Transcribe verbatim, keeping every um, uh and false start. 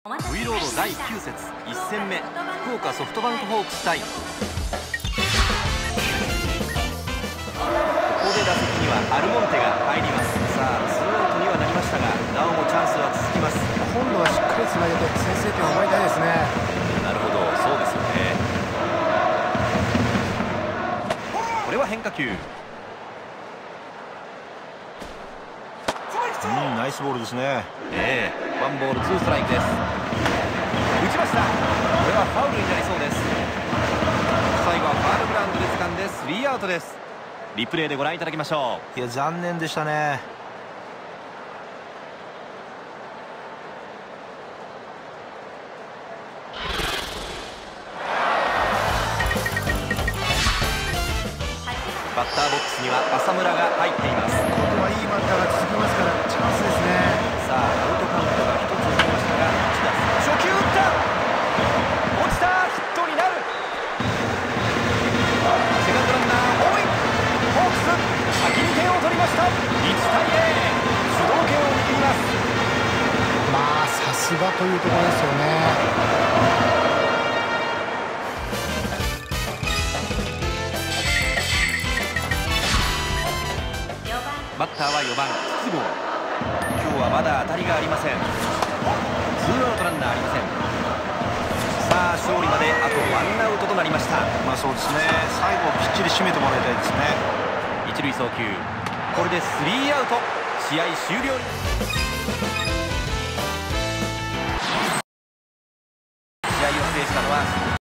V ロードだいきゅう節いっ戦目、福岡ソフトバンクホークス対、ここで打席にはアルモンテが入ります。さあツーアウトにはなりましたが、なおもチャンスは続きます。 今度はしっかりつなげて先制点を奪いたいですね。 なるほど、そうですよね。これは変化球。 うん、ナイスボールですね。 ええ、ワンボールツーストライクです。打ちました。これはファウルになりそうです。最後はファウルグラウンドで掴んでスリーアウトです。リプレイでご覧いただきましょう。 いや、残念でしたね。 バッターボックスには浅村が入っています。 ここはいいバッターが続きますからチャンスですね。 さあアウトカウントがひとつ増えましたが、いち打数初球打った、落ちた、ヒットになる。セカンドランナーホームイン。ホークス先に点を取りました。いち対ゼロ、主導権を握ります。 まあさすがというところですよね。 バッターはよばん筒香。今日はまだ当たりがありません。ツーアウトランナーありません。さあ勝利まであとワンアウトとなりました。 まあそうですね、最後きっちり締めてもらいたいですね。 一塁送球、これでスリーアウト、試合終了。試合を制したのは